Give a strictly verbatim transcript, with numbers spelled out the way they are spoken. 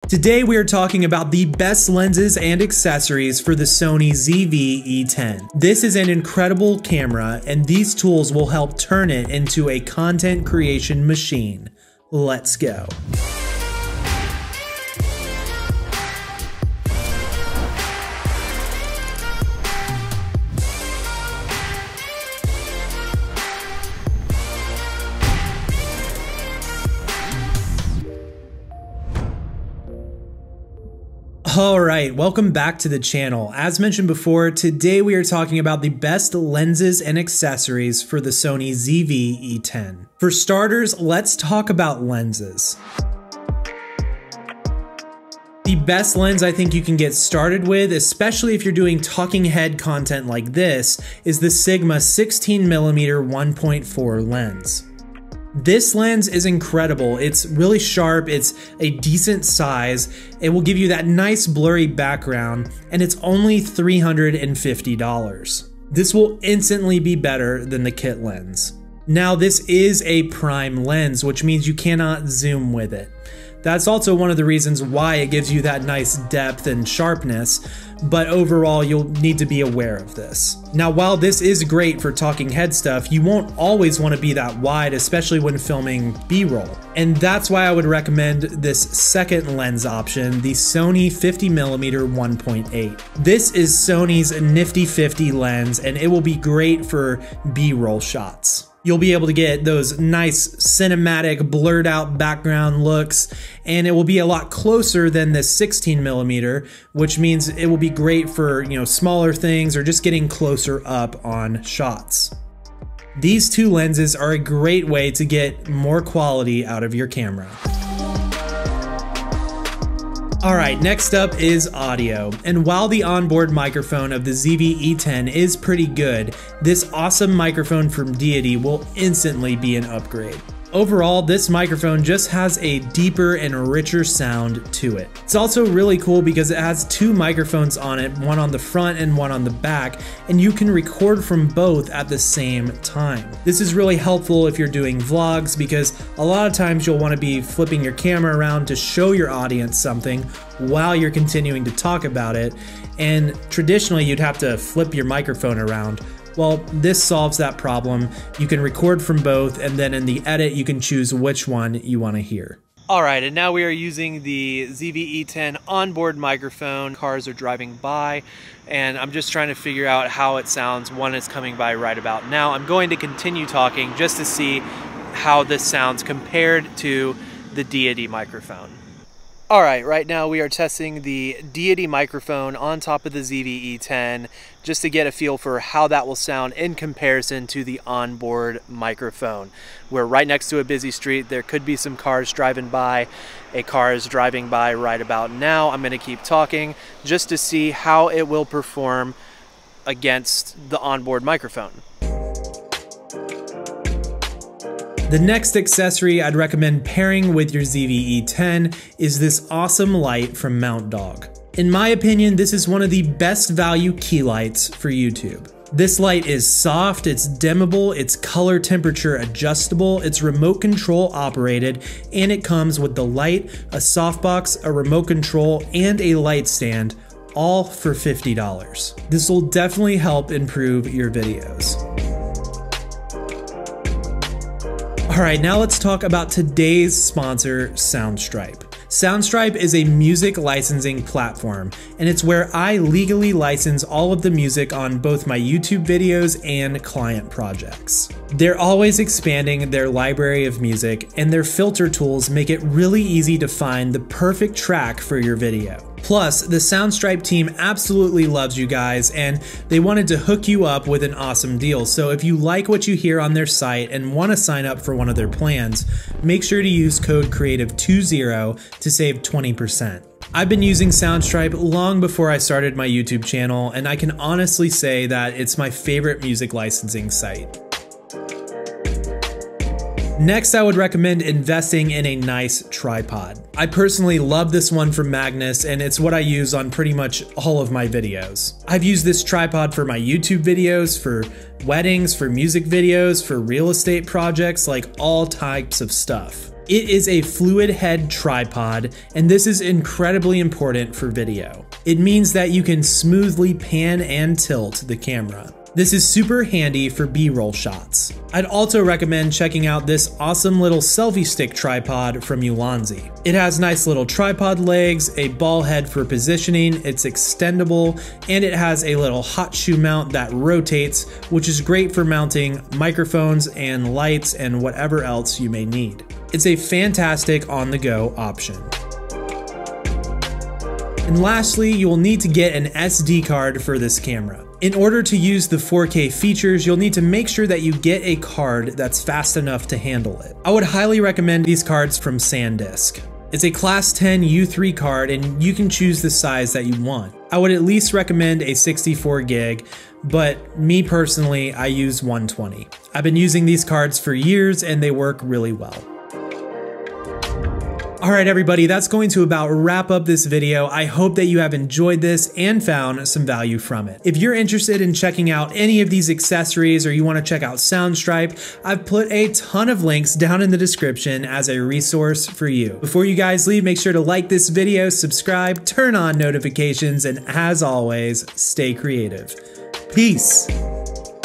Today we are talking about the best lenses and accessories for the Sony Z V E ten. This is an incredible camera, and these tools will help turn it into a content creation machine. Let's go. Alright, welcome back to the channel. As mentioned before, today we are talking about the best lenses and accessories for the Sony Z V E ten. For starters, let's talk about lenses. The best lens I think you can get started with, especially if you're doing talking head content like this, is the Sigma sixteen millimeter one point four lens. This lens is incredible. It's really sharp, it's a decent size, it will give you that nice blurry background, and it's only three hundred fifty dollars. This will instantly be better than the kit lens. Now, this is a prime lens, which means you cannot zoom with it. That's also one of the reasons why it gives you that nice depth and sharpness, but overall you'll need to be aware of this. Now, while this is great for talking head stuff, you won't always want to be that wide, especially when filming B-roll. And that's why I would recommend this second lens option, the Sony fifty millimeter one point eight. This is Sony's nifty fifty lens, and it will be great for B-roll shots. You'll be able to get those nice cinematic blurred out background looks, and it will be a lot closer than the sixteen millimeter, which means it will be great for, you know, smaller things or just getting closer up on shots. These two lenses are a great way to get more quality out of your camera. Alright, next up is audio, and while the onboard microphone of the Z V E ten is pretty good, this awesome microphone from Deity will instantly be an upgrade. Overall, this microphone just has a deeper and richer sound to it. It's also really cool because it has two microphones on it, one on the front and one on the back, and you can record from both at the same time. This is really helpful if you're doing vlogs because a lot of times you'll want to be flipping your camera around to show your audience something while you're continuing to talk about it, and traditionally you'd have to flip your microphone around. Well, this solves that problem. You can record from both, and then in the edit you can choose which one you want to hear. Alright, and now we are using the Z V E ten onboard microphone. Cars are driving by, and I'm just trying to figure out how it sounds when it's coming by right about now. I'm going to continue talking just to see how this sounds compared to the Deity microphone. Alright, right now we are testing the Deity microphone on top of the Z V E ten just to get a feel for how that will sound in comparison to the onboard microphone. We're right next to a busy street. There could be some cars driving by. A car is driving by right about now. I'm going to keep talking just to see how it will perform against the onboard microphone. The next accessory I'd recommend pairing with your Z V E ten is this awesome light from Mount Dog. In my opinion, this is one of the best value key lights for YouTube. This light is soft, it's dimmable, it's color temperature adjustable, it's remote control operated, and it comes with the light, a softbox, a remote control, and a light stand, all for fifty dollars. This will definitely help improve your videos. Alright, now let's talk about today's sponsor, Soundstripe. Soundstripe is a music licensing platform, and it's where I legally license all of the music on both my YouTube videos and client projects. They're always expanding their library of music, and their filter tools make it really easy to find the perfect track for your video. Plus, the Soundstripe team absolutely loves you guys, and they wanted to hook you up with an awesome deal. So if you like what you hear on their site and want to sign up for one of their plans, make sure to use code creative twenty to save twenty percent. I've been using Soundstripe long before I started my YouTube channel, and I can honestly say that it's my favorite music licensing site. Next, I would recommend investing in a nice tripod. I personally love this one from Magnus, and it's what I use on pretty much all of my videos. I've used this tripod for my YouTube videos, for weddings, for music videos, for real estate projects, like all types of stuff. It is a fluid head tripod, and this is incredibly important for video. It means that you can smoothly pan and tilt the camera. This is super handy for B-roll shots. I'd also recommend checking out this awesome little selfie stick tripod from Ulanzi. It has nice little tripod legs, a ball head for positioning, it's extendable, and it has a little hot shoe mount that rotates, which is great for mounting microphones and lights and whatever else you may need. It's a fantastic on-the-go option. And lastly, you will need to get an S D card for this camera. In order to use the four K features, you'll need to make sure that you get a card that's fast enough to handle it. I would highly recommend these cards from SanDisk. It's a class ten U three card, and you can choose the size that you want. I would at least recommend a sixty-four gig, but me personally, I use one twenty. I've been using these cards for years and they work really well. Alright everybody, that's going to about wrap up this video. I hope that you have enjoyed this and found some value from it. If you're interested in checking out any of these accessories or you want to check out Soundstripe, I've put a ton of links down in the description as a resource for you. Before you guys leave, make sure to like this video, subscribe, turn on notifications, and as always, stay creative. Peace!